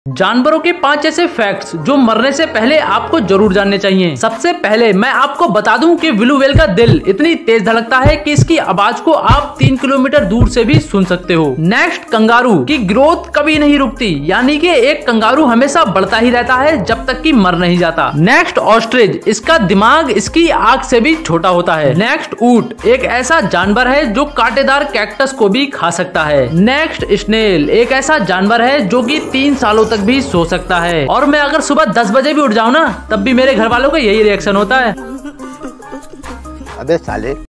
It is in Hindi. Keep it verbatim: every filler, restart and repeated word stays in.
जानवरों के पांच ऐसे फैक्ट्स जो मरने से पहले आपको जरूर जानने चाहिए। सबसे पहले मैं आपको बता दूं कि ब्लू व्हेल का दिल इतनी तेज धड़कता है कि इसकी आवाज को आप तीन किलोमीटर दूर से भी सुन सकते हो। नेक्स्ट, कंगारू की ग्रोथ कभी नहीं रुकती, यानी कि एक कंगारू हमेशा बढ़ता ही रहता है जब तक कि मर नहीं जाता। नेक्स्ट, ऑस्ट्रिच, इसका दिमाग इसकी आंख से भी छोटा होता है। नेक्स्ट, ऊंट एक ऐसा जानवर है जो कांटेदार कैक्टस को भी खा सकता है। नेक्स्ट, स्नेल एक ऐसा जानवर है जो कि तीन सालों तक भी सो सकता है। और मैं अगर सुबह दस बजे भी उठ जाऊं ना, तब भी मेरे घर वालों का यही रिएक्शन होता है। अबे साले।